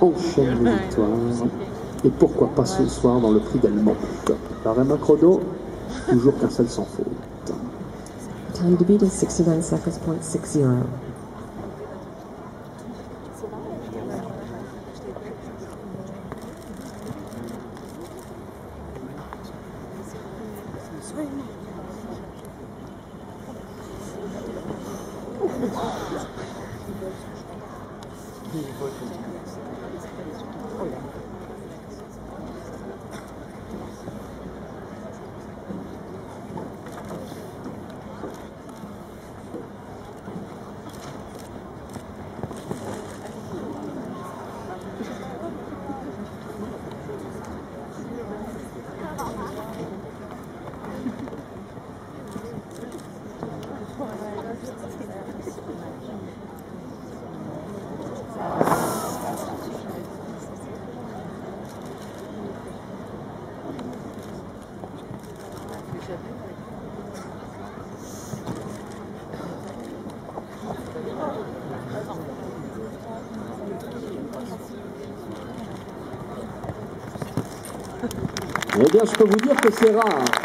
enchaîne les victoires. Et pourquoi pas ce soir dans le prix d'Allemand. La Rema chrono, toujours qu'un seul sans faute. Time to beat is 69 seconds, .60. Eh bien, je peux vous dire que c'est rare.